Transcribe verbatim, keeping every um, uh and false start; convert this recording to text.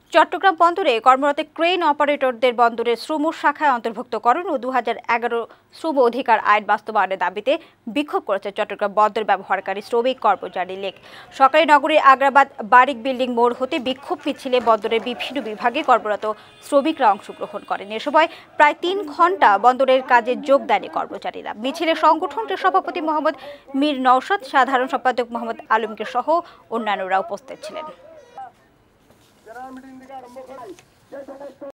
চট্টগ্রাম বন্দরে কর্মরত ক্রেন অপারেটরদের বন্দরের শ্রম শাখায় অন্তর্ভুক্তকরণ ও দু হাজার এগারো শ্রম অধিকার আইন বাস্তবায়নের দাবিতে বিক্ষোভ করেছে চট্টগ্রাম বন্দর ব্যবহারকারী শ্রমিক কর্মচারী লীগ। সকালে নগরীর আগ্রাবাদ বারিক বিল্ডিং মোড় হতে বিক্ষোভ মিছিলে বন্দরের বিভিন্ন বিভাগে কর্মরত শ্রমিকরা অংশগ্রহণ করেন। এ সময় প্রায় তিন ঘন্টা বন্দরের কাজে যোগ দেন কর্মচারীরা। মিছিলে সংগঠনটির সভাপতি মোহাম্মদ মীর নওশাদ, সাধারণ সম্পাদক মোহাম্মদ আলমগীর সহ অন্যান্যরা উপস্থিত ছিলেন।